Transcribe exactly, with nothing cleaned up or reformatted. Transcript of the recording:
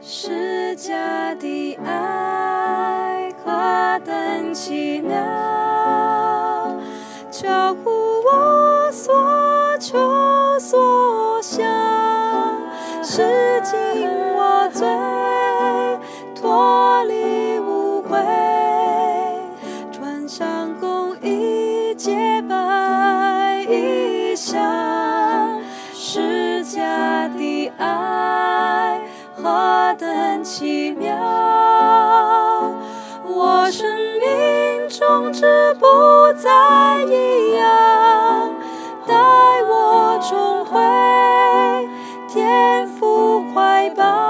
释迦的爱何等奇妙，超乎我所求所想，洗净我罪，脱离污秽，穿上公义洁白衣裳。释迦的爱何等奇妙，我生命终止不再一样，带我重回天父怀抱。